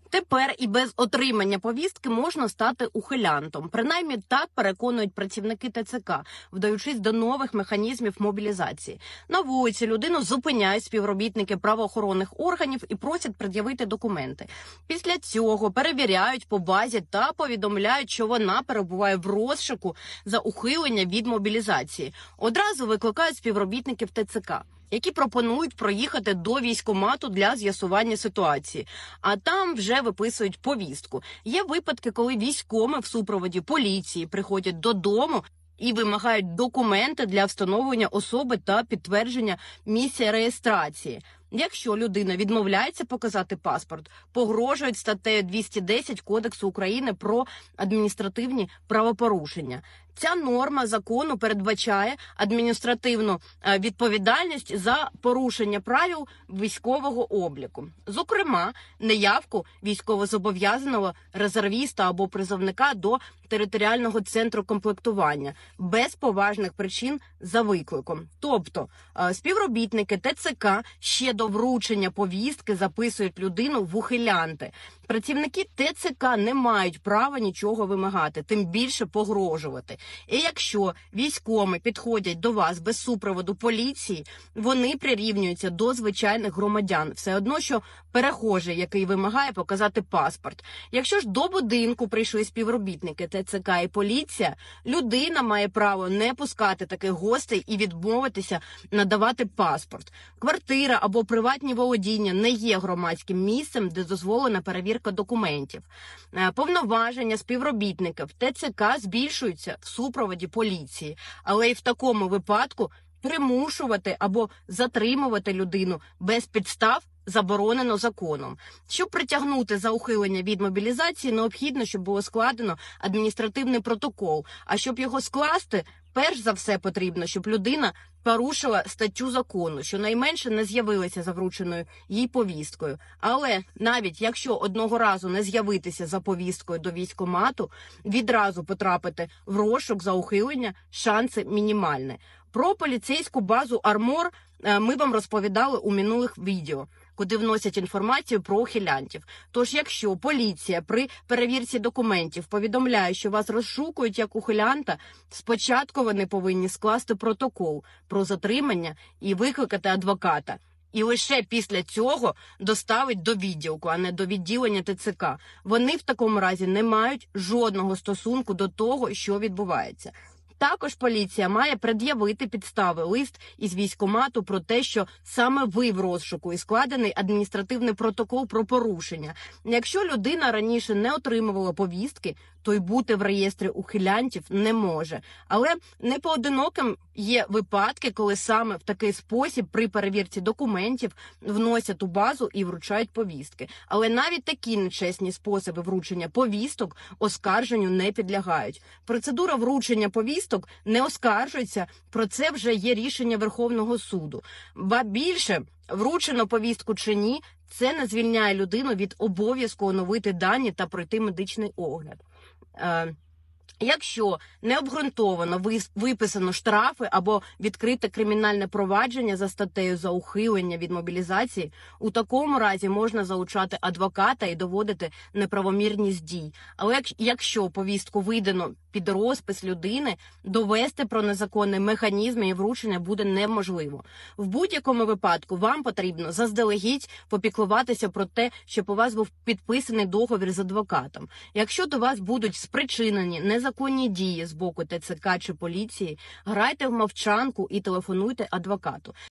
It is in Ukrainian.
Тепер і без отримання повістки можна стати ухилянтом. Принаймні так переконують працівники ТЦК, вдаючись до нових механізмів мобілізації. На вулиці людину зупиняють співробітники правоохоронних органів і просять пред'явити документи. Після цього перевіряють по базі та повідомляють, що вона перебуває в розшуку за ухилення від мобілізації. Одразу викликають співробітників ТЦК, які пропонують проїхати до військкомату для з'ясування ситуації. А там вже виписують повістку. Є випадки, коли військкоми в супроводі поліції приходять додому і вимагають документи для встановлення особи та підтвердження місця реєстрації. Якщо людина відмовляється показати паспорт, погрожують статтею 210 Кодексу України про адміністративні правопорушення. Ця норма закону передбачає адміністративну відповідальність за порушення правил військового обліку. Зокрема, неявку військовозобов'язаного резервіста або призовника до територіального центру комплектування без поважних причин за викликом. Тобто співробітники ТЦК ще до вручення повістки записують людину в ухилянти. Працівники ТЦК не мають права нічого вимагати, тим більше погрожувати. І якщо військкоми підходять до вас без супроводу поліції, вони прирівнюються до звичайних громадян. Все одно, що перехожий, який вимагає показати паспорт. Якщо ж до будинку прийшли співробітники ТЦК і поліція, людина має право не пускати таких гостей і відмовитися надавати паспорт. Квартира або приватні володіння не є громадським місцем, де дозволена перевірка документів. Повноваження співробітників ТЦК збільшуються в супроводі поліції, але і в такому випадку примушувати або затримувати людину без підстав заборонено законом. Щоб притягнути за ухилення від мобілізації, необхідно, щоб було складено адміністративний протокол. А щоб його скласти, перш за все потрібно, щоб людина порушила статтю закону, щонайменше не з'явилася за врученою їй повісткою. Але навіть якщо одного разу не з'явитися за повісткою до військкомату, відразу потрапити в розшук за ухилення, шанси мінімальні. Про поліцейську базу «Армор» ми вам розповідали у минулих відео, куди вносять інформацію про ухилянтів. Тож, якщо поліція при перевірці документів повідомляє, що вас розшукують як ухилянта, спочатку вони повинні скласти протокол про затримання і викликати адвоката. І лише після цього доставить до відділку, а не до відділення ТЦК. Вони в такому разі не мають жодного стосунку до того, що відбувається. Також поліція має пред'явити підстави лист із військкомату про те, що саме ви в розшуку і складений адміністративний протокол про порушення. Якщо людина раніше не отримувала повістки, то й бути в реєстрі ухилянтів не може. Але непоодиноким є випадки, коли саме в такий спосіб при перевірці документів вносять у базу і вручають повістки. Але навіть такі нечесні способи вручення повісток оскарженню не підлягають. Процедура вручення повісток не оскаржується, про це вже є рішення Верховного суду. Ба більше, вручено повістку чи ні, це не звільняє людину від обов'язку оновити дані та пройти медичний огляд. Якщо необґрунтовано виписано штрафи або відкрите кримінальне провадження за статтею за ухилення від мобілізації, у такому разі можна залучати адвоката і доводити неправомірність дій. Але якщо повістку видано під розпис людини, довести про незаконний механізм і вручення буде неможливо. В будь-якому випадку вам потрібно заздалегідь попіклуватися про те, щоб у вас був підписаний договір з адвокатом. Якщо до вас будуть спричинені незаконні дії з боку ТЦК чи поліції, грайте в мовчанку і телефонуйте адвокату.